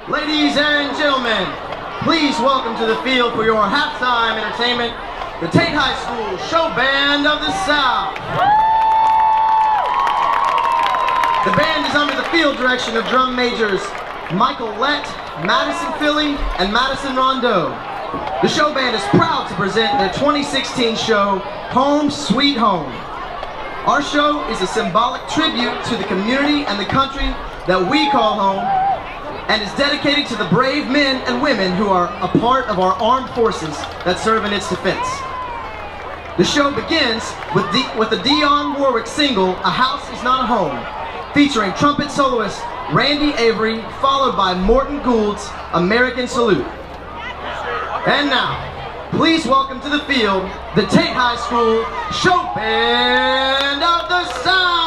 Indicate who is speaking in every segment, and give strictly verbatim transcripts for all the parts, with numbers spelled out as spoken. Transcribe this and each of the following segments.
Speaker 1: Ladies and gentlemen, please welcome to the field for your halftime entertainment, the Tate High School Showband of the South. The band is under the field direction of drum majors Michael Lett, Madison Philly, and Madison Rondeau. The show band is proud to present their twenty sixteen show, Home Sweet Home. Our show is a symbolic tribute to the community and the country that we call home, and is dedicated to the brave men and women who are a part of our armed forces that serve in its defense. The show begins with, D with the Dionne Warwick single, A House Is Not a Home, featuring trumpet soloist Randy Avery, followed by Morton Gould's American Salute. And now, please welcome to the field, the Tate High School Showband of the South!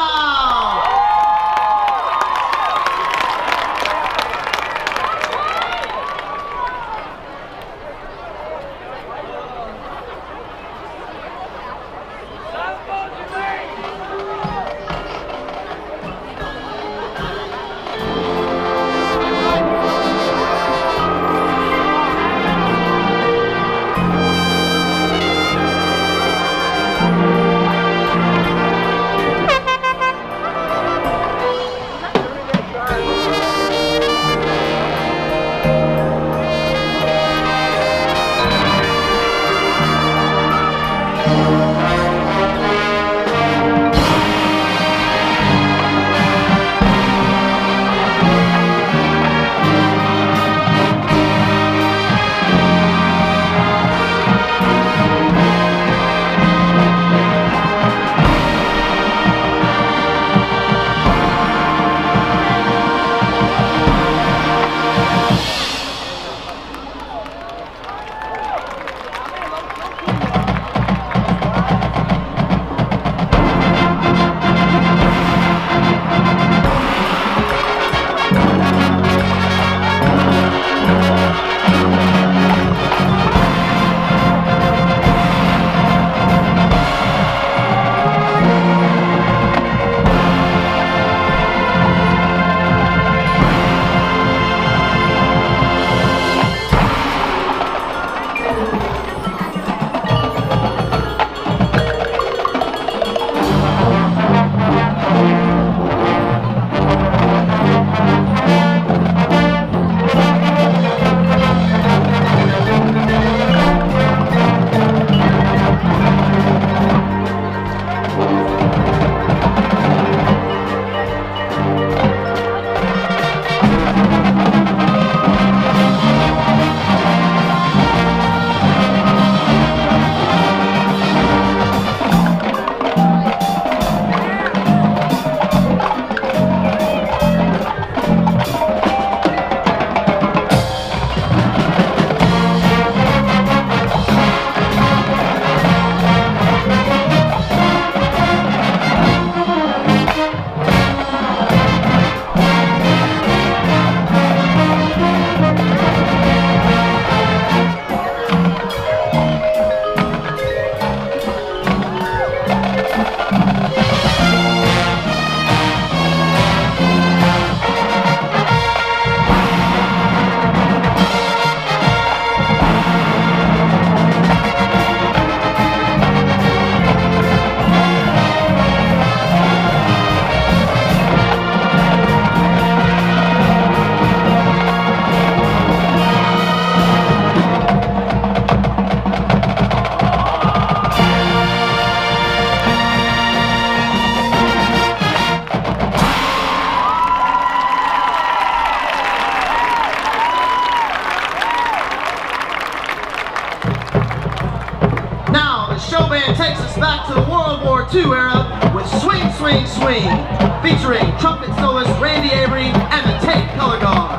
Speaker 2: Showband takes us back to the World War Two era with Swing, Swing, Swing, featuring trumpet soloist Randy Avery and the Tate Color Guard.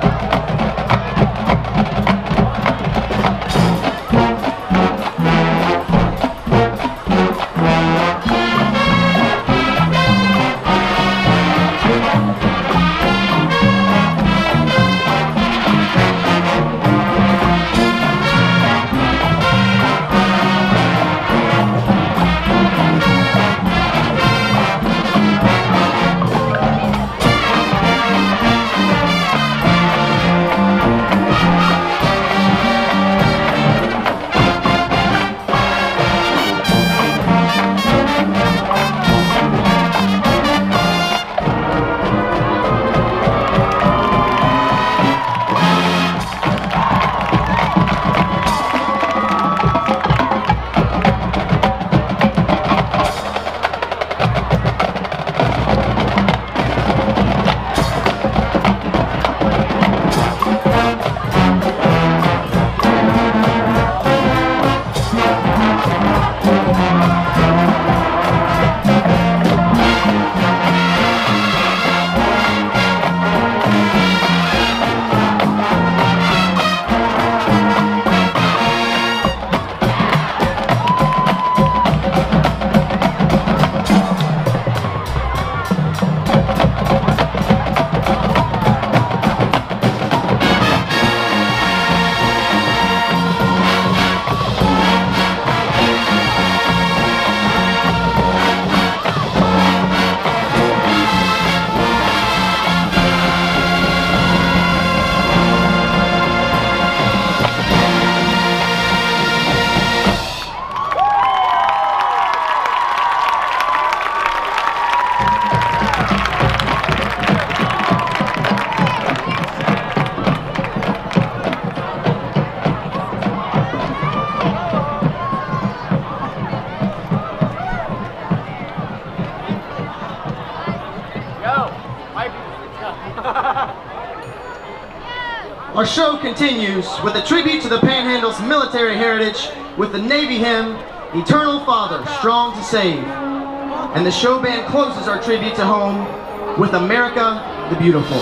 Speaker 1: Our show continues with a tribute to the Panhandle's military heritage with the Navy hymn, Eternal Father, Strong to Save. And the show band closes our tribute to home with America the Beautiful.